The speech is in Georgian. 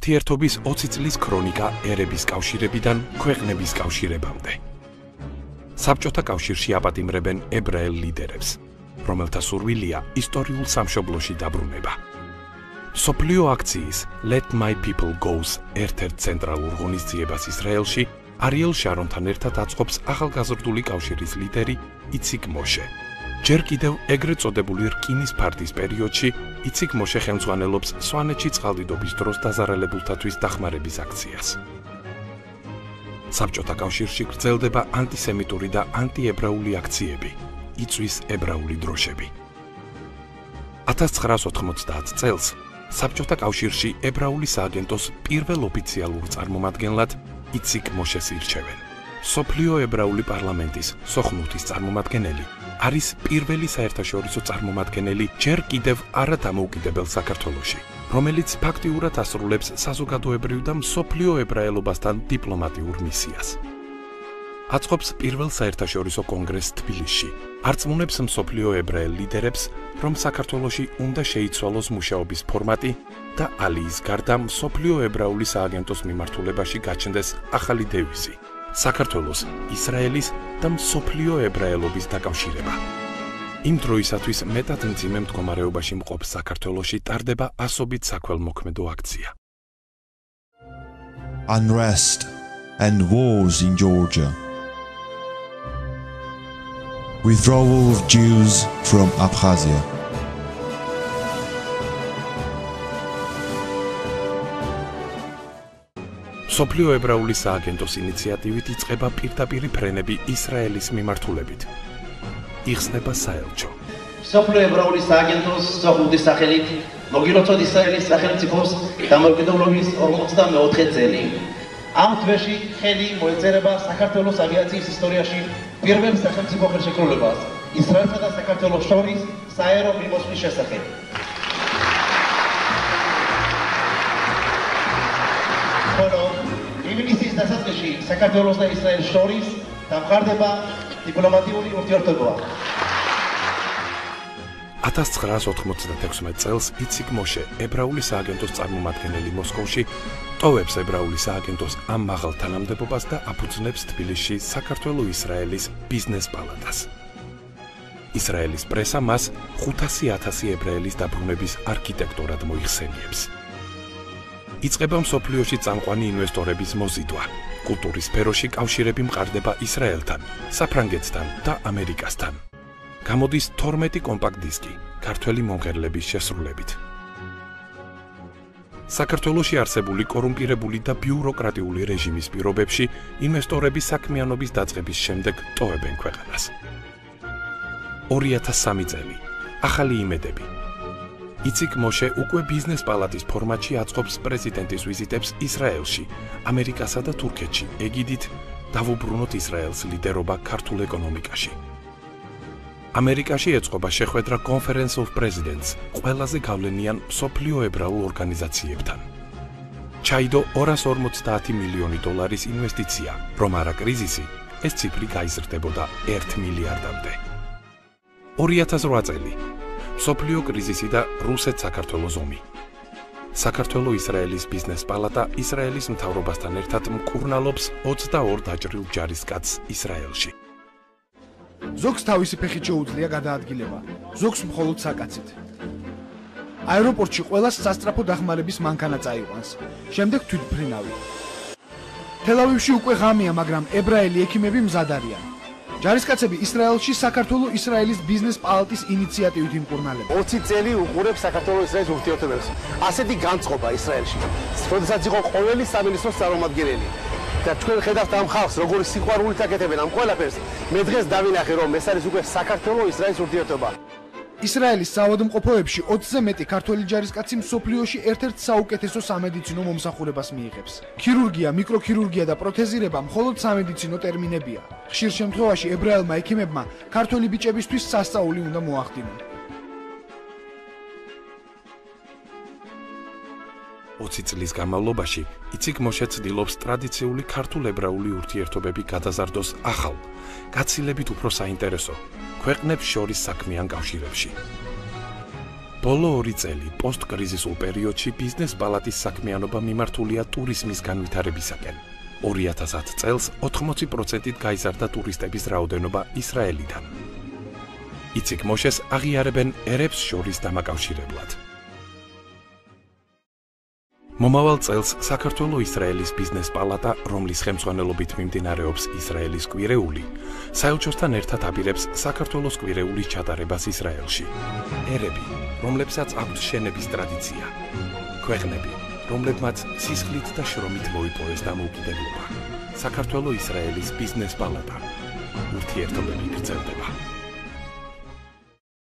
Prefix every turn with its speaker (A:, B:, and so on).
A: ურთიერთობის 20 წლის ქრონიკა ერების კავშირებიდან ქვეყნების კავშირებამდე. საბჭოთა კავშირში აპატიმრებენ ებრაელ ლიდერებს, რომელთა სურვილია ისტორიულ სამშობლოში დაბრუნება. მსოფლიო აქციის Let My People Go-ს ერთ-ერთ ცენტრალურ ღონისძიებას ისრაელში არიელ შარონთან ერთად აწყობს ახალგაზრდული კავშირის ლიდერი იციქ მოშე. ჯერ კიდევ ეგრეთ წოდებული რკინის ფარდის პერიოდში იციქ მოშე ხელმძღვანელობს სვანეთში წყალდიდობის დროს დაზარალებულთათვის დახმარების აქციას. საბჭოთა კავშირში გრძელდება ანტისემიტური და ანტიებრაული აქციები, იწვის ებრაული დროშები. 1990 წელს საბჭოთა კავშირში ებრაული სააგენტოს პირველ ოფიციალურ წარმომადგენლად იციქ მოშეს ირჩევენ. მსოფლიო ებრაული პარლამენტის სოხნუთის წარმომადგენელი არის პირველი საერთაშორისო წარმომადგენელი ჯერ კიდევ არადამოუკიდებელ საქართველოში, რომელიც ფაქტიურად ასრულებს საზოგადოებრივ და მსოფლიო ებრაელობასთან დიპლომატიურ მისიას. აწყობს პირველ საერთაშორისო კონგრესს თბილისში, არწმუნებს მსოფლიო ებრაელ ლიდერებს, რომ საქართველოში უნდა შეიცვალოს მუშაობის ფორმატი და ალიის გარდა მსოფლიო ებრაული სააგენტოს მიმართულებაში გაჩნდეს ახალი დევიზი. საქართველოს, ისრაელის და მსოფლიო ებრაელობის დაკავშირება. იმ დროისათვის მეტად მძიმე მდგომარეობაში მყოფ საქართველოში ტარდება ასობით საქველმოქმედო აქცია.
B: Unrest and wars in Georgia. Withdrawal of Jews from Abkhazia.
A: მსოფლიო ებრაული სააგენტოს ინიციატივით იწყება პირდაპირი ფრენები ისრაელის მიმართულებით. იხსნება საელჩო.
C: მსოფლიო ებრაული სააგენტოს სოხნუთის სახელით მოგილოცოთ ისრაელის სახელმწიფოს დამოუკიდებლობის 44 წელი. ამ თვეში ხელი მოეწერება საქართველოს ავიაციის ისტორიაში პირველ სახელმწიფო ხელშეკრულებას ისრაელსა და საქართველოს შორის საერო მიმოსვლის შესახებ. ივნისის დასაწყისში საქართველოს და ისრაელის შორის დამყარდება დიპლომატიური ურთიერთობა.
A: 1996 წელს იციქ მოშე, ებრაული სააგენტოს წარმომადგენელი მოსკოვში, ტოვებს ებრაული სააგენტოს ამ მაღალ თანამდებობას და აფუძნებს თბილისში საქართველო-ისრაელის ბიზნეს პალატას. ისრაელის პრესა მას 500,000 ებრაელის დაბრუნების არქიტექტორად მოიხსენიებს. იწყება მსოფლიოში წამყვანი ინვესტორების მოზიდვა. კულტურის სფეროში კავშირები მყარდება ისრაელთან, საფრანგეთთან და ამერიკასთან. გამოდის 12 კომპაქტ დისკი ქართველი მომღერლების შესრულებით. საქართველოში არსებული კორუმპირებული და ბიუროკრატიული რეჟიმის პირობებში ინვესტორები საქმიანობის დაწყების შემდეგ ტოვებენ ქვეყანას. 2003 წელი. ახალი იმედები. იციქ მოშე უკვე ბიზნეს პალატის ფორმატში აწყობს პრეზიდენტის ვიზიტებს ისრაელში, ამერიკასა და თურქეთში, ეგიდით დავუბრუნოთ ისრაელს ლიდერობა ქართულ ეკონომიკაში. ამერიკაში ეწყობა შეხვედრა Conference of Presidents, ყველაზე გავლენიან მსოფლიო ებრაულ ორგანიზაციებთან. ჩაიდო 250 მილიონი დოლარის ინვესტიცია, რომ არა კრიზისი, ეს ციფრი გაიზრდებოდა 1 მილიარდამდე. 2008 წელი. მსოფლიო კრიზისი და რუსეთ-საქართველოს ომი. საქართველო-ისრაელის ბიზნეს პალატა ისრაელის მთავრობასთან ერთად მკურნალობს 22 დაჭრილ ჯარისკაცს ისრაელში.
D: ზოგს თავისი ფეხით შეუძლია გადაადგილება, ზოგს მხოლოდ საკაცით. აეროპორტში ყველას სასტრაფო დახმარების მანქანა წაიყვანს, შემდეგ თვითმფრინავი. თელ-ავივში უკვე ღამეა, მაგრამ ებრაელი ექიმები მზად არიან. ჯარისკაცები ისრაელში საქართველო-ისრაელის ბიზნეს პალატის ინიციატივით იმკურნალებენ.
E: 20 წელი უყურებს საქართველო-ისრაელის ურთიერთობებს. ასეთი განწყობა ისრაელში. როდესაც იყო ყოველი სამინისტროს წარმომადგენელი. და თქვენ ხედავთ ამ ხალხს, როგორი სიყვარულით აკეთებენ ამ ყველაფერს. მე დღეს დავინახე, რომ ეს არის უკვე საქართველო-ისრაელის ურთიერთობა.
D: ისრაელის საავადმყოფოებში 20-ზე მეტი ქართველი ჯარისკაცი მსოფლიოში ერთ-ერთ საუკეთესო სამედიცინო მომსახურებას მიიღებს. ქირურგია, მიკროქირურგია და პროთეზირება მხოლოდ სამედიცინო ტერმინებია. ხშირ შემთხვევაში ებრაელმა ექიმებმა ქართველი ბიჭებისთვის სასწაული უნდა მოახდინონ.
A: 20 წლის განმავლობაში იციქ მოშე ცდილობს ტრადიციული ქართულ-ებრაული ურთიერთობები გადაზარდოს ახალ, გაცილებით უფრო საინტერესო ქვეყნებს შორის საქმიან კავშირებში. ბოლო 2 წელი პოსტკრიზისულ პერიოდში ბიზნეს პალატის საქმიანობა მიმართულია ტურიზმის განვითარებისაკენ. 2010 წელს 80%-ით გაიზარდა ტურისტების რაოდენობა ისრაელიდან. იციქ მოშეს აღიარებენ ერებს შორის დამაკავშირებლად. მომავალ წელს საქართველო-ისრაელის ბიზნეს პალატა, რომლის ხელმძღვანელობით მიმდინარეობს ისრაელის კვირეული, საელჩოსთან ერთად აპირებს საქართველოს კვირეულის ჩატარებას ისრაელში. ერები, რომლებსაც აქვთ შენების ტრადიცია, ქვეყნები, რომლებმაც სისხლით და შრომით მოიპოვეს დამოუკიდებლობა. საქართველო-ისრაელის ბიზნეს პალატა. ურთიერთობები გრძელდება.